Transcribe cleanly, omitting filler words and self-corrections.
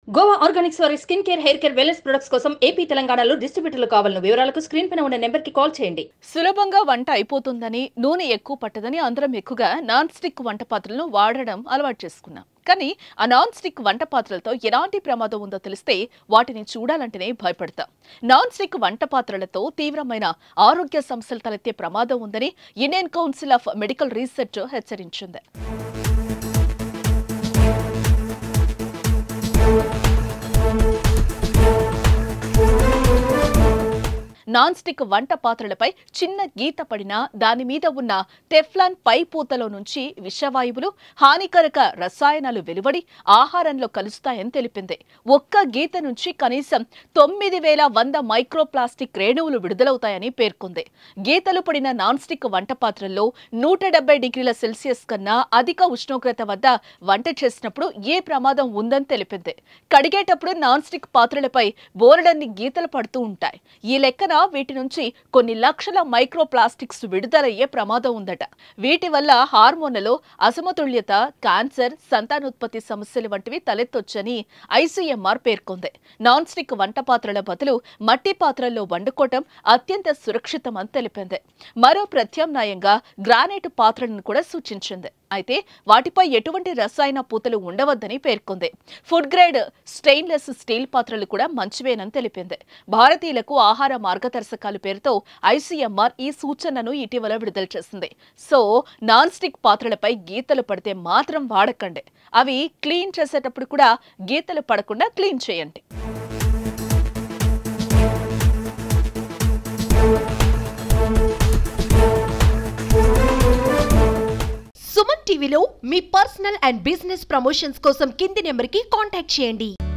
Goa organics వారి skin care, hair care, wellness products కోసం AP, తెలంగాణలో డిస్ట్రిబ్యూటర్లు కావాలను వివరాలకు స్క్రీన్ పైన ఉన్న నెంబర్ కి కాల్ చేయండి. సులభంగా వంట అయిపోతుందని, నూనె ఎక్కువ పట్టదని అందరం ఎక్కువగా నాన్ స్టిక్ వంట పాత్రలను వాడడం అలవాటు చేసుకున్నాం. కానీ ఆ నాన్ స్టిక్ వంట పాత్రలతో ఎలాంటి ప్రమాదం ఉందో తెలిస్తే వాటిని చూడాలంటేనే భయపడతాం. నాన్ స్టిక్ వంట పాత్రలతో తీవ్రమైన ఆరోగ్య సమస్యలు తలెత్తే ప్రమాదం ఉందని Indian Council of Medical Research హెచ్చరించింది. నాన్ స్టిక్ వంట పాత్రలపై చిన్న గీత పడినా దాని మీద ఉన్న టెఫ్లాన్ పై పూతలో నుంచి విషవాయువులు, హానికరక రసాయనాలు వెలువడి ఆహారంలో కలుస్తాయని తెలిపింది. ఒక్క గీత నుంచి కనీసం 9100 మైక్రోప్లాస్టిక్ రేణువులు విడుదలవుతాయని పేర్కొంది. గీతలు పడిన నాన్ స్టిక్ వంట పాత్రల్లో 170 డిగ్రీల సెల్సియస్ కన్నా అధిక ఉష్ణోగ్రత వద్ద వంట చేసినప్పుడు ఏ ప్రమాదం ఉందని తెలిపింది. కడిగేటప్పుడు నాన్ స్టిక్ పాత్రలపై బోలెడన్ని గీతలు పడుతూ ఉంటాయి. ఈ లెక్కన వీటి నుంచి కొన్ని లక్షల మైక్రోప్లాస్టిక్స్ విడుదలయ్యే ప్రమాదం ఉందట. వీటి వల్ల హార్మోన్లలో అసమతుల్యత, క్యాన్సర్, సంతానోత్పత్తి సమస్యలు వంటివి తలెత్తొచ్చని ఐసీఎంఆర్ పేర్కొంది. నాన్ స్టిక్ వంట పాత్రల బదులు మట్టి పాత్రల్లో వండుకోవటం అత్యంత సురక్షితమని తెలిపింది. మరో ప్రత్యామ్నాయంగా గ్రానైట్ పాత్రలను కూడా సూచించింది. అయితే వాటిపై ఎటువంటి రసాయన పూతలు ఉండవద్దని పేర్కొంది. ఫుడ్ గ్రేడ్ స్టెయిన్లెస్ స్టీల్ పాత్రలు కూడా మంచివేనని తెలిపింది. భారతీయులకు ఆహార మార్గదర్శకాలు పేరుతో ఐసీఎంఆర్ ఈ సూచనను ఇటీవల విడుదల చేసింది. సో నాన్ స్టిక్ పాత్రలపై గీతలు పడితే మాత్రం వాడకండి. అవి క్లీన్ చేసేటప్పుడు కూడా గీతలు పడకుండా క్లీన్ చేయండి. సుమన్ టీవీలో మీ పర్సనల్ అండ్ బిజినెస్ ప్రమోషన్స్ కోసం కింది నెంబర్కి కాంటాక్ట్ చేయండి.